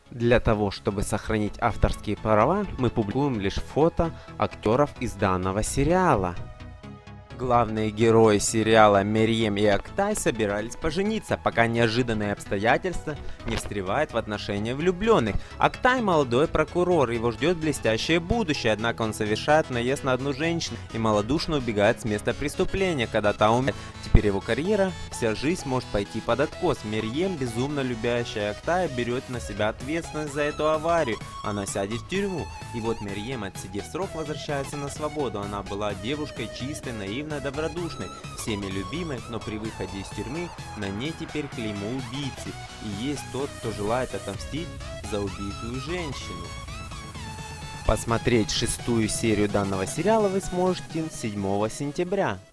Для того, чтобы сохранить авторские права, мы публикуем лишь фото актеров из данного сериала. Главные герои сериала Мерьем и Актай собирались пожениться, пока неожиданные обстоятельства не встревают в отношения влюбленных. Актай молодой прокурор, его ждет блестящее будущее, однако он совершает наезд на одну женщину и малодушно убегает с места преступления, когда та умирает. Теперь его карьера, вся жизнь может пойти под откос. Мерьем, безумно любящая Актая, берет на себя ответственность за эту аварию. Она сядет в тюрьму. И вот Мерьем, отсидев срок, возвращается на свободу. Она была девушкой чистой, наивной, добродушной, всеми любимой, но при выходе из тюрьмы на ней теперь клеймо убийцы. И есть тот, кто желает отомстить за убитую женщину. Посмотреть 6-ю серию данного сериала вы сможете 7 сентября.